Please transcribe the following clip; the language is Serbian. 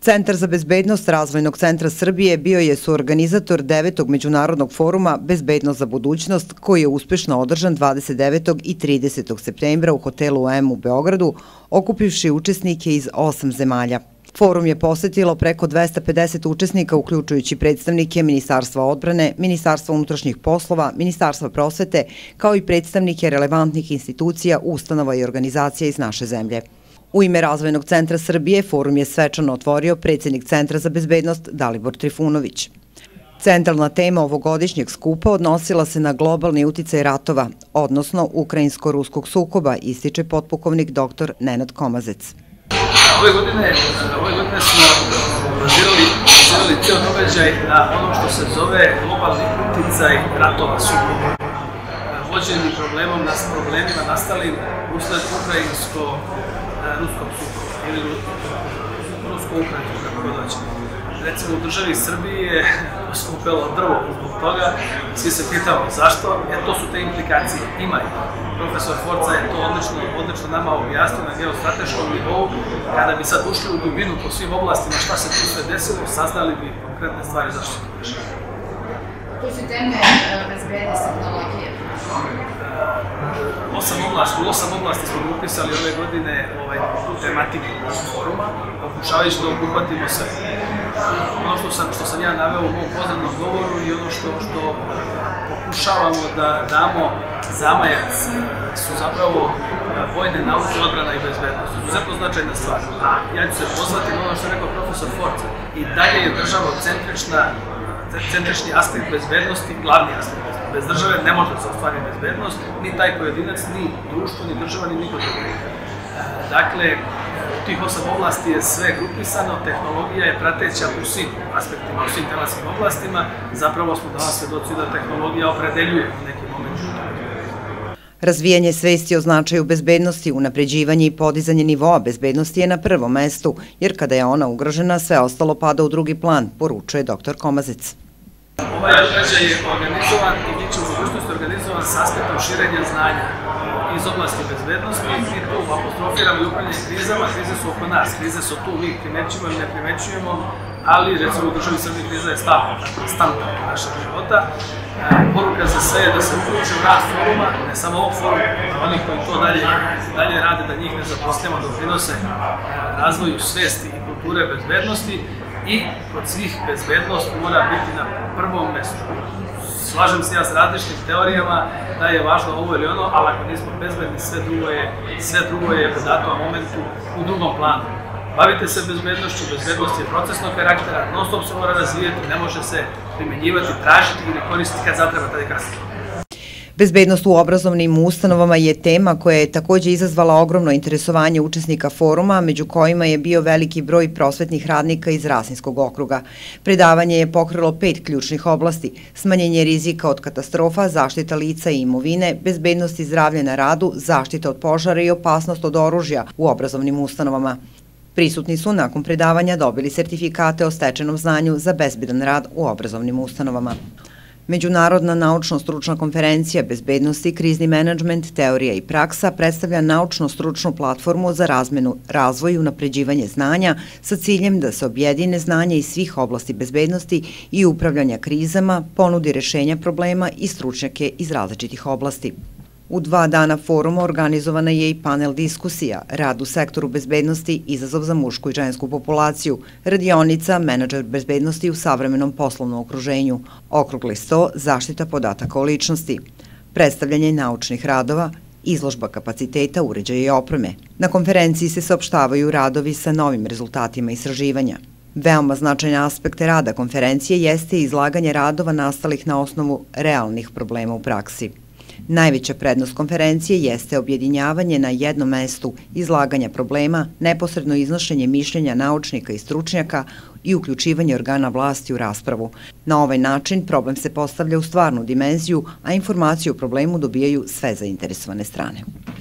Centar za bezbednost Razvojnog centra Srbije bio je suorganizator 9. međunarodnog foruma Bezbednost za budućnost, koji je uspešno održan 29. i 30. septembra u hotelu M u Beogradu, okupivši učesnike iz 8 zemalja. Forum je posetilo preko 250 učesnika, uključujući predstavnike Ministarstva odbrane, Ministarstva unutrašnjih poslova, Ministarstva prosvete, kao i predstavnike relevantnih institucija, ustanova i organizacija iz naše zemlje. U ime Razvojnog centra Srbije forum je svečano otvorio predsjednik Centra za bezbednost Dalibor Trifunović. Centralna tema ovogodišnjeg skupa odnosila se na globalni uticaj ratova, odnosno ukrajinsko-ruskog sukoba, ističe potpukovnik dr. Nenad Komazec. Ove godine smo bazirali cijel događaj na ono što se zove globalni uticaj ratova sukoba. Vođeni problemima nastalim usled ukrajinsko-ruskog sukoba ili rusko-ukrajinskog, kako god hoćemo. Recimo u državi Srbiji je poskupelo drvo zbog toga, svi se pitamo zašto, jer to su te implikacije, ima ih. Profesor Forca je to odlično nama objasnio na geostrateškom nivou. Kada bi sad ušli u dubinu po svim oblastima šta se tu sve desilo, saznali bi konkretne stvari zašto se to dešava. Tu su teme bezbedne tehnologije. U 8 oblasti smo upisali ove godine tu tematiku foruma, pokušavajući da obuhvatimo sve. Ono što sam ja naveo u mom poznanom govoru i ono što pokušavamo da damo zamajac su zapravo vojne nauke, odbrana i bezbednost. Izuzetno značajna stvar. Ja ću se pozvati na ono što je rekao profesor Forca. I dalje je državocentrični aspekt bezbednosti glavni aspekt. Bez države ne može da se ostvari bezbednost, ni taj pojedinac, ni društvo, ni država, ni niko drugi. Dakle, u tih 8 oblasti je sve grupisano, tehnologija je prateća u svim aspektima, u svim tematskim oblastima. Zapravo smo danas svedoci da tehnologija opredeljuje u nekim momentu. Razvijanje svesti o značaju bezbednosti, unapređivanje i podizanje nivoa bezbednosti je na prvom mestu, jer kada je ona ugrožena, sve ostalo pada u drugi plan, poručuje dr. Komazec. Ovaj događaj je organizovan i bit će u budućnosti organizovan s aspektom širenja znanja iz oblasti bezbednosti. Mi tu apostrofiramo i upravljanje krizama, krize su oko nas, krize su tu, mi primećujemo ili ne primećujemo, ali recimo u državi Srbije kriza je stalna našeg života. Poruka za sve je da se uključe u rad foruma, ne samo ovog foruma, onih koji to dalje rade, da njih ne zaposlimo, doprinose razvoju svesti i kulture bezbednosti. I kod svih bezbednost mora biti na prvom mestu. Slažem se ja s različitim teorijama da je važno ovo ili ono, ali ako nismo bezbedni, sve drugo je u datom momentu u drugom planu. Bavite se bezbednošću, bezbednost je procesnog karaktera, non stop se mora razvijati, ne može se primjenjivati, tražiti ili koristiti kad zatreba, tada i kasnije. Bezbednost u obrazovnim ustanovama je tema koja je također izazvala ogromno interesovanje učesnika foruma, među kojima je bio veliki broj prosvetnih radnika iz Rasinskog okruga. Predavanje je pokrilo 5 ključnih oblasti: smanjenje rizika od katastrofa, zaštita lica i imovine, bezbednost i zdravlje na radu, zaštita od požara i opasnost od oružja u obrazovnim ustanovama. Prisutni su nakon predavanja dobili sertifikate o stečenom znanju za bezbedan rad u obrazovnim ustanovama. Međunarodna naučno-stručna konferencija Bezbednosti, krizni menadžment, teorija i praksa predstavlja naučno-stručnu platformu za razmenu, razvoj i unapređivanje znanja sa ciljem da se objedine znanja iz svih oblasti bezbednosti i upravljanja krizama, ponudi rešenja problema i stručnjake iz različitih oblasti. U 2 dana foruma organizovana je i panel diskusija, rad u sektoru bezbednosti, izazov za mušku i žensku populaciju, radionica, menadžer bezbednosti u savremenom poslovnom okruženju, okrugli sto, zaštita podataka o ličnosti, predstavljanje naučnih radova, izložba kapaciteta, uređaja i opreme. Na konferenciji se saopštavaju radovi sa novim rezultatima istraživanja. Veoma značajan aspekt rada konferencije jeste izlaganje radova nastalih na osnovu realnih problema u praksi. Najveća prednost konferencije jeste objedinjavanje na jednom mestu izlaganja problema, neposredno iznošenje mišljenja naučnika i stručnjaka i uključivanje organa vlasti u raspravu. Na ovaj način problem se postavlja u stvarnu dimenziju, a informaciju o problemu dobijaju sve zainteresovane strane.